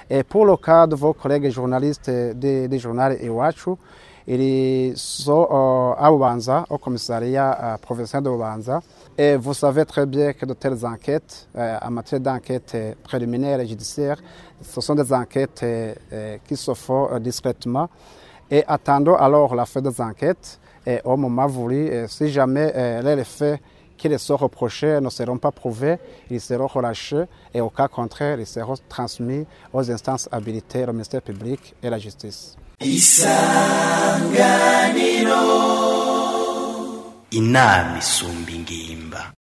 Et pour le cas de vos collègues journalistes du journal Iwacu, ils sont à Bubanza, au commissariat provincial de Bubanza. Et vous savez très bien que de telles enquêtes, en matière d'enquête préliminaire et judiciaire, ce sont des enquêtes qui se font discrètement. Et attendons alors la fin des enquêtes. Et au moment voulu, si jamais les faits qui les sont reprochés ne seront pas prouvés, ils seront relâchés et au cas contraire, ils seront transmis aux instances habilitées, le ministère public et la justice. Isanganiro inama isumba ingimba.